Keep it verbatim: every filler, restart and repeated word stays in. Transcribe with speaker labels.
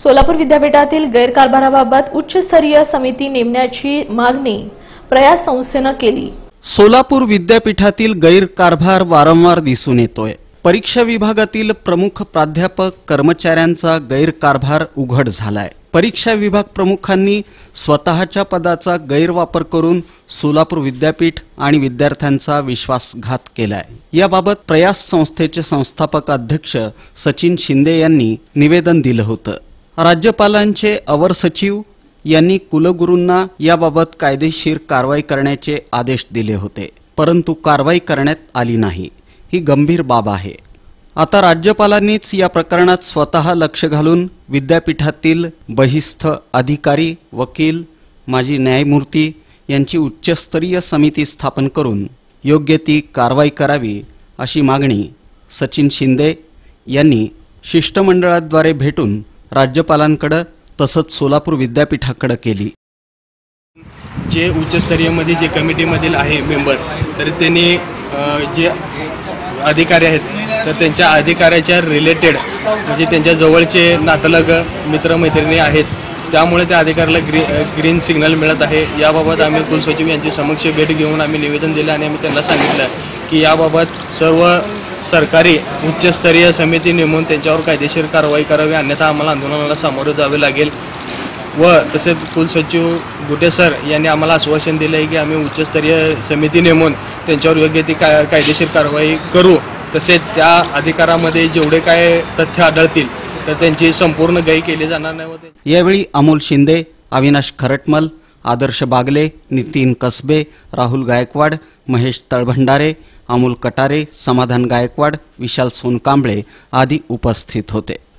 Speaker 1: सोलापूर विद्यापीठातील गैरकारभाराबाबत उच्चस्तरीय समिती नेमण्याची मागणी प्रयास संस्थेने केली।
Speaker 2: सोलापूर विद्यापीठातील गैरकारभार वारंवार दिसून येतोय। परीक्षा विभागातील प्रमुख प्राध्यापक कर्मचाऱ्यांचा गैरकारभार उघड झालाय। परीक्षा विभाग प्रमुखांनी स्वतःच्या पदाचा गैरवापर करून सोलापूर विद्यापीठ आणि विद्यार्थ्यांचा विश्वासघात केलाय। याबाबत प्रयास संस्थेचे संस्थापक अध्यक्ष सचिन शिंदे यांनी निवेदन दिलं होतं। राज्यपालांचे अवर सचिव यांनी कुलगुरूंना याबाबत कायदेशीर कारवाई करण्याचे आदेश दिले होते, परंतु कारवाई करण्यात आली नाही। ही गंभीर बाब आहे। आता राज्यपालांनीच या प्रकरणात स्वतः लक्ष घालून विद्यापीठातील बहिस्थ अधिकारी, वकील, माजी न्यायमूर्ती यांची उच्चस्तरीय समिती स्थापन करून योग्य ती कारवाई करावी अशी मागणी सचिन शिंदे यांनी शिष्टमंडळाद्वारे भेटून राज्यपालांकडे तसंच सोलापूर विद्यापीठाकडे केली।
Speaker 3: जे उच्चस्तरीय मध्ये जे कमिटीमधील आहे मेंबर, तर त्यांनी जे अधिकारी आहेत तर त्यांच्या अधिकाऱ्याच्या रिलेटेड म्हणजे त्यांच्या जवळचे नातलग मित्रमैत्रिणी आहेत, त्यामुळे त्या अधिकाऱ्याला ग्री ग्रीन सिग्नल मिळत आहे। याबाबत आम्ही कुलसचिव यांची समक्ष भेट घेऊन आम्ही निवेदन दिलं आणि आम्ही त्यांना सांगितलं की याबाबत सर्व सरकारी उच्चस्तरीय समिती नेमून त्यांच्यावर कायदेशीर कारवाई करावी, अन्यथा आम्हाला आंदोलनाला सामोरे जावे लागेल। व तसेच कुलसचिव गुटे सर यांनी आम्हाला आश्वासन दिलं आहे की आम्ही उच्चस्तरीय समिती नेमून त्यांच्यावर योग्य ती काय कायदेशीर कारवाई करू। तसेच त्या अधिकारामध्ये जेवढे काय तथ्य आढळतील तर त्यांची संपूर्ण गय केली जाणार नाही।
Speaker 2: यावेळी अमोल शिंदे, अविनाश खरटमल, आदर्श बागले, नितीन कसबे, राहुल गायकवाड, महेश तळभंडारे, अमोल कटारे, समाधान गायकवाड, विशाल सोनकांबळे आदी उपस्थित होते।